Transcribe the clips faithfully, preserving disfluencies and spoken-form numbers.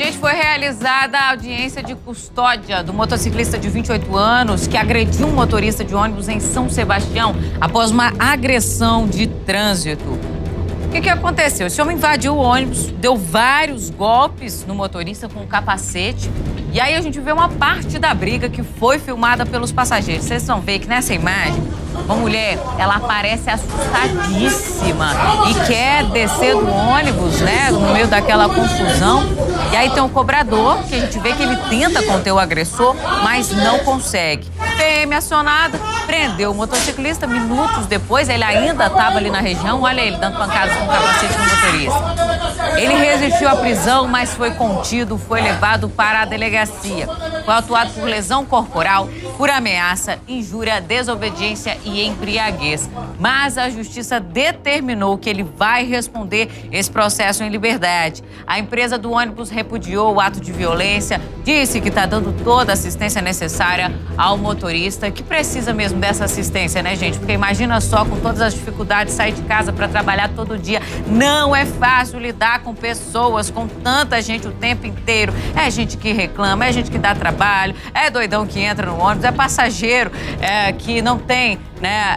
Gente, foi realizada a audiência de custódia do motociclista de vinte e oito anos que agrediu um motorista de ônibus em São Sebastião após uma agressão de trânsito. O que, que aconteceu? Esse homem invadiu o ônibus, deu vários golpes no motorista com um capacete. E aí a gente vê uma parte da briga que foi filmada pelos passageiros. Vocês vão ver que nessa imagem, uma mulher, ela aparece assustadíssima e quer descer do ônibus, né, no meio daquela confusão. E aí tem um cobrador, que a gente vê que ele tenta conter o agressor, mas não consegue. P M acionado, prendeu o motociclista. Minutos depois, ele ainda estava ali na região. Olha ele dando pancadas com o capacete no motorista. Ele resistiu à prisão, mas foi contido, foi levado para a delegacia. Foi autuado por lesão corporal, por ameaça, injúria, desobediência e embriaguez. Mas a justiça determinou que ele vai responder esse processo em liberdade. A empresa do ônibus repudiou o ato de violência, disse que está dando toda a assistência necessária ao motorista, que precisa mesmo dessa assistência, né, gente? Porque imagina só, com todas as dificuldades, sair de casa para trabalhar todo dia. Não é fácil lidar com pessoas, com tanta gente o tempo inteiro. É gente que reclama, é gente que dá trabalho, é doidão que entra no ônibus, é passageiro é, que não tem, né,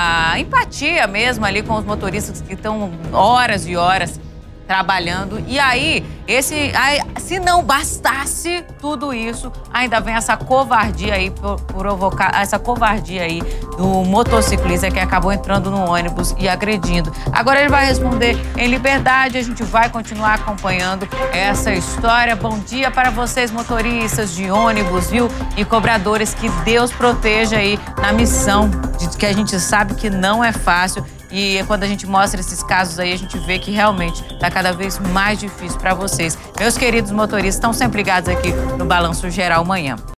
a empatia mesmo ali com os motoristas que estão horas e horas trabalhando. E aí, esse, aí, se não bastasse tudo isso, ainda vem essa covardia aí, por, provocar essa covardia aí do motociclista que acabou entrando no ônibus e agredindo. Agora ele vai responder em liberdade, a gente vai continuar acompanhando essa história. Bom dia para vocês, motoristas de ônibus, viu? E cobradores, que Deus proteja aí na missão, de que a gente sabe que não é fácil. E quando a gente mostra esses casos aí, a gente vê que realmente está cada vez mais difícil para vocês. Meus queridos motoristas, estão sempre ligados aqui no Balanço Geral Manhã.